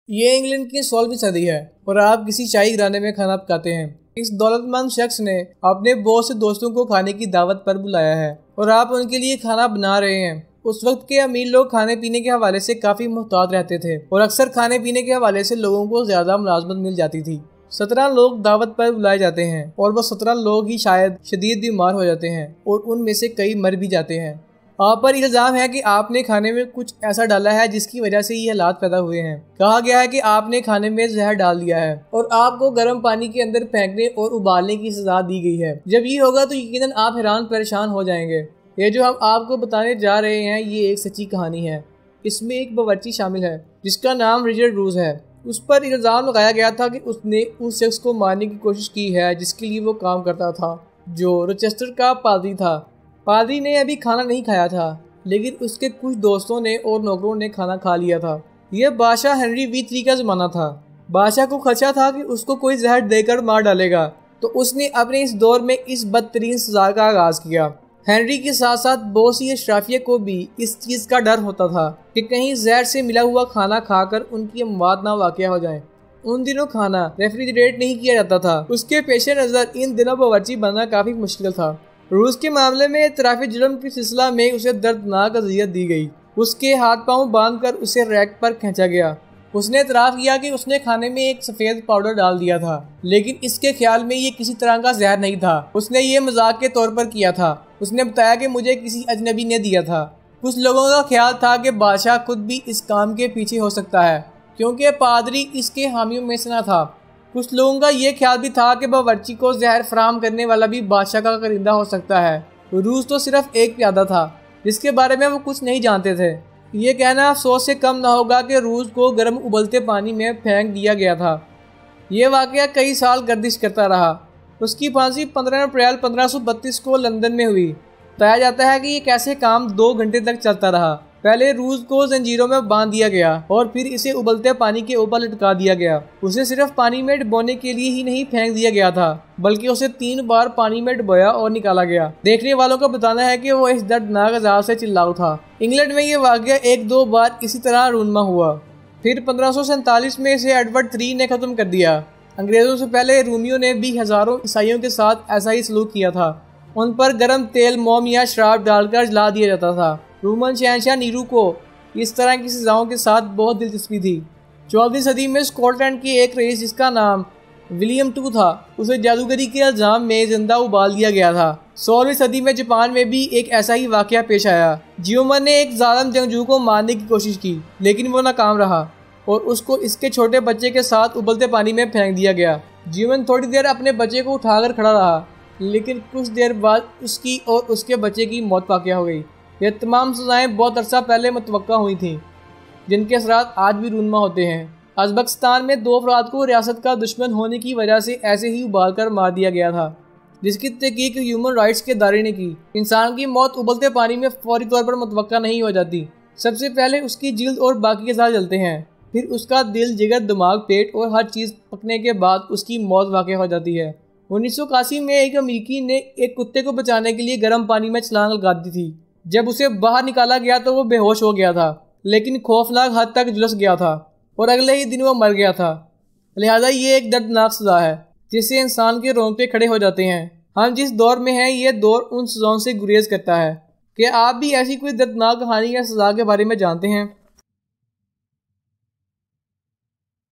ये इंग्लैंड की 16वीं सदी है और आप किसी शाही घराने में खाना पकाते हैं। इस दौलतमंद शख्स ने अपने बहुत से दोस्तों को खाने की दावत पर बुलाया है और आप उनके लिए खाना बना रहे हैं। उस वक्त के अमीर लोग खाने पीने के हवाले से काफ़ी मुहतात रहते थे और अक्सर खाने पीने के हवाले से लोगों को ज़्यादा मुलाजमत मिल जाती थी। 17 लोग दावत पर बुलाए जाते हैं और वो 17 लोग ही शायद शदीद बीमार हो जाते हैं और उनमें से कई मर भी जाते हैं। आप पर इल्ज़ाम है कि आपने खाने में कुछ ऐसा डाला है जिसकी वजह से ये हालात पैदा हुए हैं। कहा गया है कि आपने खाने में जहर डाल दिया है और आपको गर्म पानी के अंदर फेंकने और उबालने की सजा दी गई है। जब ये होगा तो यकीनन आप हैरान परेशान हो जाएंगे। ये जो हम आपको बताने जा रहे हैं ये एक सच्ची कहानी है। इसमें एक बावर्ची शामिल है जिसका नाम रिचर्ड रूज है। उस पर इल्ज़ाम लगाया गया था कि उसने उस शख्स को मारने की कोशिश की है जिसके लिए वो काम करता था, जो रोचेस्टर का पादरी था। पादरी ने अभी खाना नहीं खाया था लेकिन उसके कुछ दोस्तों ने और नौकरों ने खाना खा लिया था। यह बादशाह हेनरी III का ज़माना था। बादशाह को खदशा था कि उसको कोई जहर देकर मार डालेगा, तो उसने अपने इस दौर में इस बदतरीन सजा का आगाज़ किया। हेनरी के साथ साथ बहुत सी अशराफिया को भी इस चीज़ का डर होता था कि कहीं जहर से मिला हुआ खाना खाकर उनकी मौत ना वाक़या हो जाए। उन दिनों खाना रेफ्रिजरेट नहीं किया जाता था। उसके पेश नज़र इन दिनों बावर्ची बनना काफ़ी मुश्किल था। रूस के मामले में इतराफ़ी जुर्म के सिलसिला में उसे दर्दनाक अज़ियत दी गई। उसके हाथ पांव बांधकर उसे रैक पर खींचा गया। उसने इतराफ़ किया कि उसने खाने में एक सफ़ेद पाउडर डाल दिया था, लेकिन इसके ख्याल में ये किसी तरह का जहर नहीं था। उसने ये मजाक के तौर पर किया था। उसने बताया कि मुझे किसी अजनबी ने दिया था। कुछ लोगों का ख्याल था कि बादशाह खुद भी इस काम के पीछे हो सकता है क्योंकि पादरी इसके हामियों में से न था। कुछ लोगों का ये ख्याल भी था कि बावर्ची को जहर फराहम करने वाला भी बादशाह का करिंदा हो सकता है। रूस तो सिर्फ एक प्यादा था जिसके बारे में वो कुछ नहीं जानते थे। ये कहना अफसोस से कम ना होगा कि रूस को गर्म उबलते पानी में फेंक दिया गया था। ये वाक़या कई साल गर्दिश करता रहा। उसकी फांसी 15 अप्रैल 1532 को लंदन में हुई। बताया जाता है कि ये कैसे काम 2 घंटे तक चलता रहा। पहले रूस को जंजीरों में बांध दिया गया और फिर इसे उबलते पानी के ऊपर लटका दिया गया। उसे सिर्फ पानी में डुबोने के लिए ही नहीं फेंक दिया गया था, बल्कि उसे 3 बार पानी में डुबोया और निकाला गया। देखने वालों का बताना है कि वो इस दर्दनाक अज़ाब से चिल्ला उठा। इंग्लैंड में ये वाक़या 1-2 बार इसी तरह रूनमा हुआ। फिर 1547 में इसे एडवर्ड III ने ख़त्म कर दिया। अंग्रेज़ों से पहले रूमियों ने भी हज़ारों ईसाइयों के साथ ऐसा ही सलूक किया था। उन पर गर्म तेल, मोम या शराब डालकर जला दिया जाता था। रोमन शहंशाह नीरू को इस तरह की सजाओं के साथ बहुत दिलचस्पी थी। 14वीं सदी में स्कॉटलैंड की एक रईस जिसका नाम विलियम II था, उसे जादूगरी के इल्ज़ाम में जिंदा उबाल दिया गया था। 16वीं सदी में जापान में भी एक ऐसा ही वाक़या पेश आया। जियोमन ने एक जालिम जंगजू को मारने की कोशिश की लेकिन वो नाकाम रहा और उसको इसके छोटे बच्चे के साथ उबलते पानी में फेंक दिया गया। जियोमन थोड़ी देर अपने बच्चे को उठाकर खड़ा रहा लेकिन कुछ देर बाद उसकी और उसके बच्चे की मौत वाक़या हो गई। ये तमाम सज़ाएँ बहुत अरसा पहले मुतवक्का हुई थीं, जिनके असरात आज भी रूनमा होते हैं। अज़बकिस्तान में 2 अफराद को रियासत का दुश्मन होने की वजह से ऐसे ही उबाल कर मार दिया गया था, जिसकी तहकीक ह्यूमन राइट्स के दायरे ने की। इंसान की मौत उबलते पानी में फौरी तौर पर मुतवक्का नहीं हो जाती। सबसे पहले उसकी जिल्द और बाकी के साथ जलते हैं, फिर उसका दिल, जिगर, दिमाग, पेट और हर चीज़ पकने के बाद उसकी मौत वाक़या हो जाती है। 1981 में एक अमेरिकी ने एक कुत्ते को बचाने के लिए गर्म पानी में छलांग लगा दी थी। जब उसे बाहर निकाला गया तो वो बेहोश हो गया था, लेकिन खौफनाक हद तक झुलस गया था और अगले ही दिन वो मर गया था। लिहाजा ये एक दर्दनाक सज़ा है जिससे इंसान के रोंगटे खड़े हो जाते हैं। हम जिस दौर में हैं ये दौर उन सज़ाओं से गुरेज करता है। क्या आप भी ऐसी कोई दर्दनाक कहानी या सज़ा के बारे में जानते हैं?